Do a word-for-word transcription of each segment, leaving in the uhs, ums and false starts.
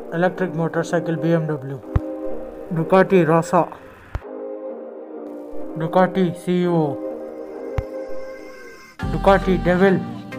electric motorcycle B M W, Ducati Rossa, Ducati C E O, Ducati Devil.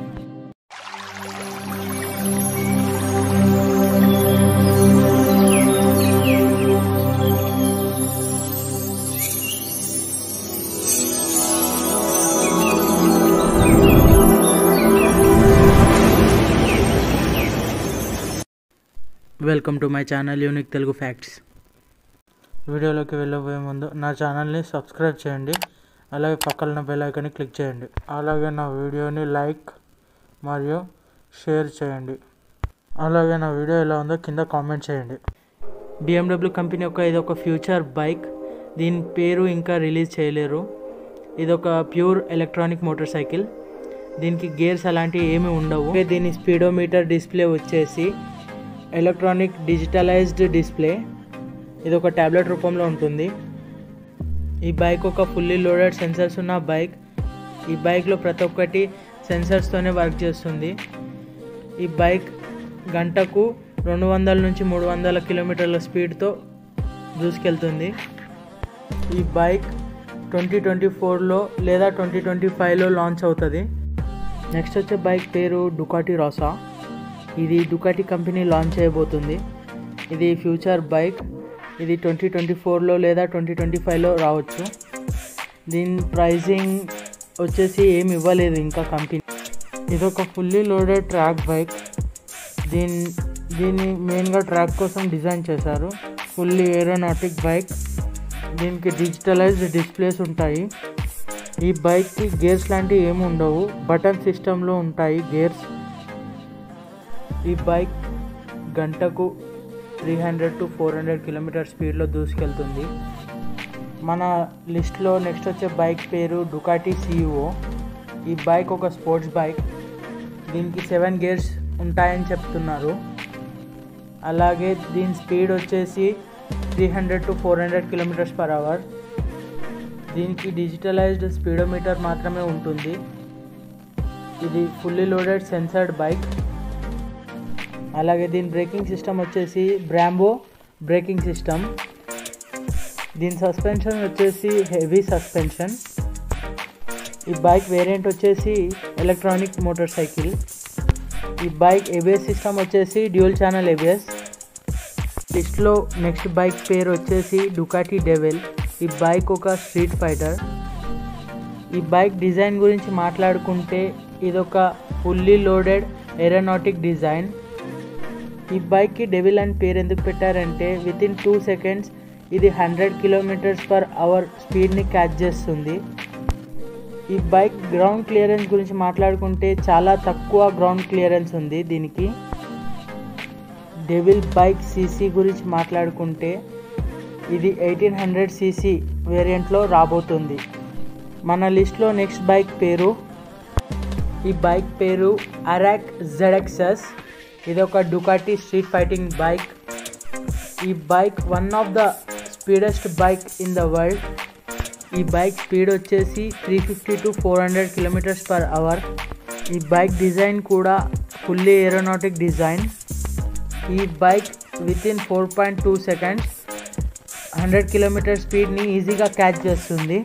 Welcome to my channel unique Telugu facts. వీడియోలోకి వెళ్ళబోయే ముందు నా ఛానల్ని subscribe చేయండి, అలాగే పక్కన బెల్ ఐకాన్ని క్లిక్ చేయండి, అలాగే నా వీడియోని లైక్ మరియు షేర్ చేయండి, అలాగే నా వీడియో ఎలా ఉందో కింద కామెంట్ చేయండి. B M W కంపెనీ యొక్క ఇది ఒక ఫ్యూచర్ బైక్. దీని పేరు ఇంకా రిలీజ్ చేయలేరు. ఇది ఒక ప్యూర్ ఎలక్ట్రానిక్ మోటార్ సైకిల్. దీనికి గేర్స్ అలాంటివి ఏమీ ఉండవు. దీని స్పీడోమీటర్ డిస్ప్లే వచ్చేసి ఎలక్ట్రానిక్ డిజిటలైజ్డ్ డిస్ప్లే. ఇది ఒక ట్యాబ్లెట్ రూపంలో ఉంటుంది. ఈ బైక్ ఒక ఫుల్లీ లోడెడ్ సెన్సర్స్ ఉన్న బైక్. ఈ బైక్లో ప్రతి ఒక్కటి సెన్సర్స్తోనే వర్క్ చేస్తుంది. ఈ బైక్ గంటకు రెండు వందల నుంచి మూడు వందల కిలోమీటర్ల స్పీడ్తో దూసుకెళ్తుంది. ఈ బైక్ ట్వంటీ ట్వంటీ ఫోర్లో లేదా ట్వంటీ ట్వంటీ ఫైవ్లో లాంచ్ అవుతుంది. నెక్స్ట్ వచ్చే బైక్ పేరు డుకాటి రాసా. ఇది డుకాటి కంపెనీ లాంచ్ చేయబోతుంది. ఇది ఫ్యూచర్ బైక్. ఇది ట్వంటీ ట్వంటీ ఫోర్లో లేదా ట్వంటీ ట్వంటీ ఫైవ్లో రావచ్చు. దీని ప్రైజింగ్ వచ్చేసి ఏమి ఇవ్వలేదు ఇంకా కంపెనీ. ఇది ఒక ఫుల్లీ లోడెడ్ ట్రాక్ బైక్. దీని దీన్ని మెయిన్గా ట్రాక్ కోసం డిజైన్ చేశారు. Fully aeronautic bike. దీనికి డిజిటలైజ్డ్ డిస్ప్లేస్ ఉంటాయి. ఈ బైక్కి గేర్స్ లాంటివి ఏమి ఉండవు, బటన్ సిస్టంలో ఉంటాయి గేర్స్. ఈ బైక్ గంటకు three hundred to four hundred kilometer స్పీడ్లో దూసుకెళ్తుంది. మన లిస్ట్లో నెక్స్ట్ వచ్చే బైక్ పేరు డుకాటి C E O. ఈ బైక్ ఒక స్పోర్ట్స్ బైక్. దీనికి సెవెన్ గేర్స్ ఉంటాయని చెప్తున్నారు. అలాగే దీని స్పీడ్ వచ్చేసి three hundred to four hundred kilometers per hour. దీనికి డిజిటలైజ్డ్ స్పీడోమీటర్ మాత్రమే ఉంటుంది. ఇది ఫుల్లీ లోడెడ్ సెన్సర్డ్ బైక్. అలాగే దీని బ్రేకింగ్ సిస్టమ్ వచ్చేసి బ్రాంబో బ్రేకింగ్ సిస్టమ్. దీని సస్పెన్షన్ వచ్చేసి హెవీ సస్పెన్షన్. ఈ బైక్ వేరియంట్ వచ్చేసి ఎలక్ట్రానిక్ మోటార్ సైకిల్. ఈ బైక్ ఏబిఎస్ సిస్టమ్ వచ్చేసి డ్యూయల్ ఛానల్ ఏబిఎస్. లిస్ట్లో నెక్స్ట్ బైక్ పేరు వచ్చేసి డుకాటి డెవిల్. ఈ బైక్ ఒక స్ట్రీట్ ఫైటర్. ఈ బైక్ డిజైన్ గురించి మాట్లాడుకుంటే ఇదొక ఫుల్లీ లోడెడ్ ఏరోనాటిక్ డిజైన్. ఈ బైక్కి డెవిల్ అని పేరు ఎందుకు పెట్టారంటే విత్ ఇన్ టూ సెకండ్స్ ఇది హండ్రెడ్ కిలోమీటర్స్ పర్ అవర్ స్పీడ్ని క్యాచ్ చేస్తుంది. ఈ బైక్ గ్రౌండ్ క్లియరెన్స్ గురించి మాట్లాడుకుంటే చాలా తక్కువ గ్రౌండ్ క్లియరెన్స్ ఉంది దీనికి. డెవిల్ బైక్ సీసీ గురించి మాట్లాడుకుంటే ఇది ఎయిటీన్ హండ్రెడ్ సీసీ వేరియంట్లో రాబోతుంది. మన లిస్ట్లో నెక్స్ట్ బైక్ పేరు ఈ బైక్ పేరు అరాక్ జెడ్ ఎక్స్ ఎస్. ఇది ఒక డుకాటి స్ట్రీట్ ఫైటింగ్ బైక్. ఈ bike one of the speedest bike in the world. ఈ బైక్ స్పీడ్ వచ్చేసి three fifty to four hundred kilometers per hour. ఈ బైక్ డిజైన్ కూడా ఫుల్లీ ఏరోనాటిక్ డిజైన్. ఈ bike within four point two seconds hundred kilometer స్పీడ్ని ఈజీగా catch చేస్తుంది.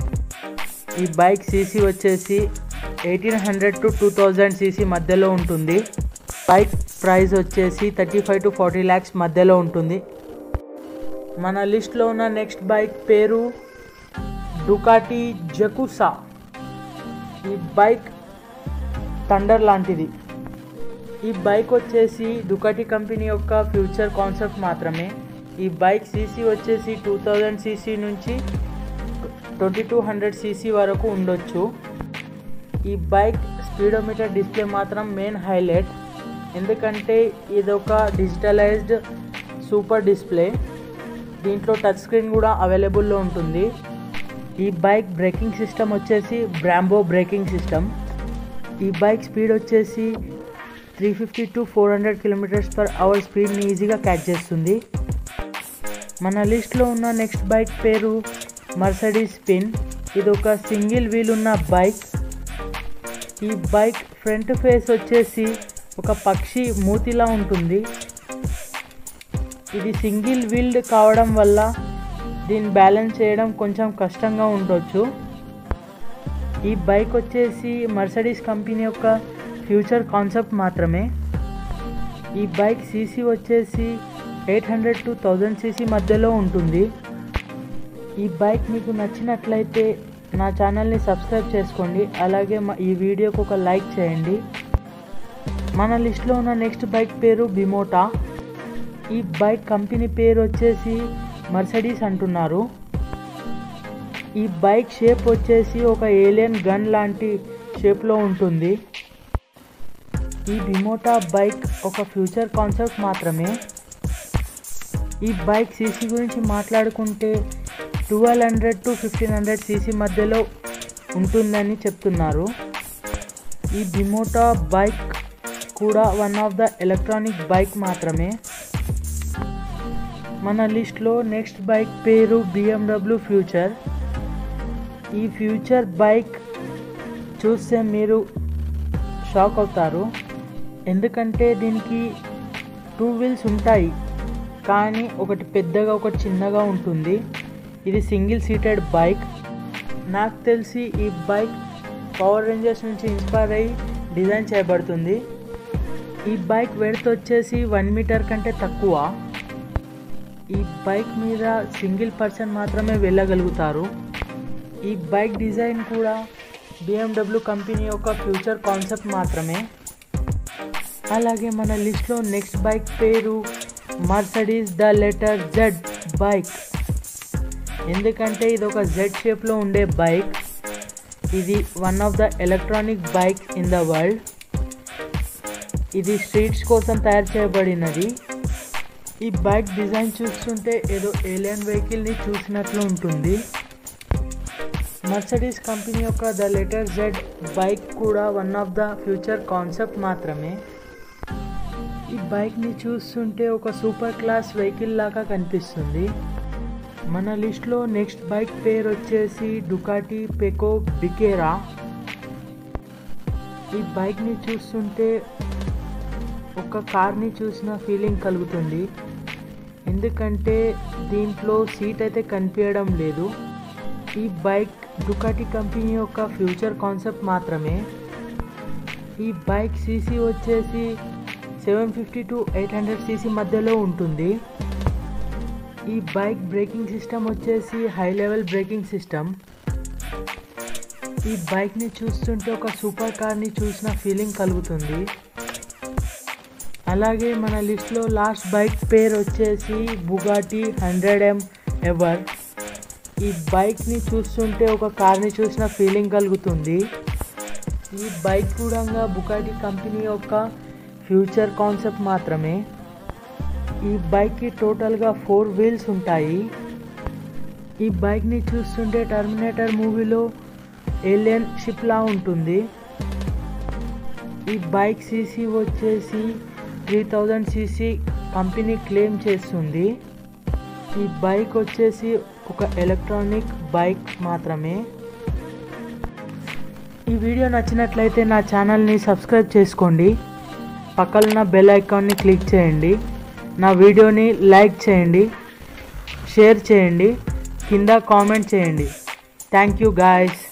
ఈ bike CC వచ్చేసి eighteen hundred to two thousand CC మధ్యలో ఉంటుంది. బైక్ ప్రైస్ వచ్చేసి thirty five to forty lakhs మధ్యలో ఉంటుంది. మన లిస్ట్లో ఉన్న నెక్స్ట్ బైక్ పేరు డుకాటి జకుసా. ఈ బైక్ థండర్ లాంటిది. ఈ బైక్ వచ్చేసి డుకాటి కంపెనీ యొక్క ఫ్యూచర్ కాన్సెప్ట్ మాత్రమే. ఈ బైక్ సీసీ వచ్చేసి టూ థౌజండ్ సీసీ నుంచి ట్వంటీ టూ హండ్రెడ్ సీసీ వరకు ఉండొచ్చు. ఈ బైక్ స్పీడోమీటర్ డిస్ప్లే మాత్రం మెయిన్ హైలైట్, ఎందుకంటే ఇదొక డిజిటలైజ్డ్ సూపర్ డిస్ప్లే. దీంట్లో టచ్ స్క్రీన్ కూడా అవైలబుల్లో ఉంటుంది. ఈ బైక్ బ్రేకింగ్ సిస్టమ్ వచ్చేసి బ్రాంబో బ్రేకింగ్ సిస్టమ్. ఈ బైక్ స్పీడ్ వచ్చేసి three fifty to four hundred kilometers per hour స్పీడ్ని ఈజీగా క్యాచ్ చేస్తుంది. మన లిస్ట్లో ఉన్న నెక్స్ట్ బైక్ పేరు మర్సిడీస్ స్పిన్. ఇది ఒక సింగిల్ వీల్ ఉన్న బైక్. ఈ బైక్ ఫ్రంట్ ఫేస్ వచ్చేసి ఒక పక్షి మూతిలా ఉంటుంది. ఇది సింగిల్ వీల్డ్ కావడం వల్ల దీన్ని బ్యాలెన్స్ చేయడం కొంచెం కష్టంగా ఉండొచ్చు. ఈ బైక్ వచ్చేసి మర్సిడీస్ కంపెనీ యొక్క ఫ్యూచర్ కాన్సెప్ట్ మాత్రమే. ఈ బైక్ సీసీ వచ్చేసి eight hundred to thousand CC మధ్యలో ఉంటుంది. ఈ బైక్ మీకు నచ్చినట్లయితే నా ఛానల్ని సబ్స్క్రైబ్ చేసుకోండి. అలాగే ఈ వీడియోకి ఒక లైక్ చేయండి. మన లిస్ట్లో ఉన్న నెక్స్ట్ బైక్ పేరు బిమోటా. ఈ బైక్ కంపెనీ పేరు వచ్చేసి మర్సిడీస్ అంటున్నారు. ఈ బైక్ షేప్ వచ్చేసి ఒక ఏలియన్ గన్ లాంటి షేప్లో ఉంటుంది. ఈ బిమోటా బైక్ ఒక ఫ్యూచర్ కాన్సెప్ట్ మాత్రమే. ఈ బైక్ సీసీ గురించి మాట్లాడుకుంటే twelve hundred to fifteen hundred CC మధ్యలో ఉంటుందని చెప్తున్నారు. ఈ బిమోటా బైక్ కూడా one of the electronic bike మాత్రమే. మన లిస్ట్లో నెక్స్ట్ బైక్ పేరు బిఎండబ్ల్యూ ఫ్యూచర్. ఈ ఫ్యూచర్ బైక్ చూస్తే మీరు షాక్ అవుతారు. ఎందుకంటే దీనికి టూ వీల్స్ ఉంటాయి, కానీ ఒకటి పెద్దగా ఒకటి చిన్నగా ఉంటుంది. ఇది సింగిల్ సీటెడ్ బైక్. నాకు తెలిసి ఈ బైక్ పవర్ రేంజర్స్ నుంచి ఇన్స్పైర్ అయ్యి డిజైన్ చేయబడుతుంది. ఈ బైక్ వెడత్ వచ్చేసి వన్ మీటర్ కంటే తక్కువ. ఈ బైక్ మీద సింగిల్ పర్సన్ మాత్రమే వెళ్ళగలుగుతారు. ఈ బైక్ డిజైన్ కూడా బిఎండబ్ల్యూ కంపెనీ యొక్క ఫ్యూచర్ కాన్సెప్ట్ మాత్రమే. అలాగే మన లిస్ట్లో నెక్స్ట్ బైక్ పేరు Mercedes the letter Z bike. ఎందుకంటే ఇది ఒక జెడ్ షేప్లో ఉండే బైక్. ఇది one of the electronic bike in the world. ఇది స్ట్రీట్స్ కోసం తయారు చేయబడినది. ఈ బైక్ డిజైన్ చూస్తుంటే ఏదో ఏలియన్ వెహికల్ని చూసినట్లు ఉంటుంది. మర్సిడీస్ కంపెనీ యొక్క ద లెటర్ జెడ్ బైక్ కూడా one of the future concept మాత్రమే. ఈ బైక్ని చూస్తుంటే ఒక సూపర్ క్లాస్ వెహికల్ లాగా కనిపిస్తుంది. మన లిస్ట్లో నెక్స్ట్ బైక్ పేరు వచ్చేసి డుకాటి పెకో బికేరా. ఈ బైక్ని చూస్తుంటే ఒక కార్ని చూసిన ఫీలింగ్ కలుగుతుంది. ఎందుకంటే దీంట్లో సీట్ అయితే కనిపించడం లేదు. ఈ బైక్ డుకాటి కంపెనీ యొక్క ఫ్యూచర్ కాన్సెప్ట్ మాత్రమే. ఈ బైక్ సీసీ వచ్చేసి seven fifty to eight hundred CC మధ్యలో ఉంటుంది. ఈ బైక్ బ్రేకింగ్ సిస్టమ్ వచ్చేసి హై లెవెల్ బ్రేకింగ్ సిస్టమ్. ఈ బైక్ని చూస్తుంటే ఒక సూపర్ కార్ని చూసిన ఫీలింగ్ కలుగుతుంది. అలాగే మన లిస్ట్లో లాస్ట్ బైక్ పేరు వచ్చేసి బుగాటి హండ్రెడ్ ఎం ఎవర్. ఈ బైక్ని చూస్తుంటే ఒక కార్ని చూసిన ఫీలింగ్ కలుగుతుంది. ఈ బైక్ కూడా బుగాటి కంపెనీ యొక్క ఫ్యూచర్ కాన్సెప్ట్ మాత్రమే. ఈ బైక్కి టోటల్గా ఫోర్ వీల్స్ ఉంటాయి. ఈ బైక్ని చూస్తుంటే టర్మినేటర్ మూవీలో ఏలియన్ షిప్లా ఉంటుంది. ఈ బైక్ సీసీ వచ్చేసి three thousand CC company claim చేస్తుంది. ఈ బైక్ వచ్చేసి ఒక ఎలక్ట్రానిక్ బైక్ మాత్రమే. ఈ వీడియో నచ్చినట్లయితే నా ఛానల్ని సబ్స్క్రైబ్ చేసుకోండి. పక్కన బెల్ ఐకాన్ని క్లిక్ చేయండి. నా వీడియోని లైక్ చేయండి, షేర్ చేయండి, కింద కామెంట్ చేయండి. Thank you guys.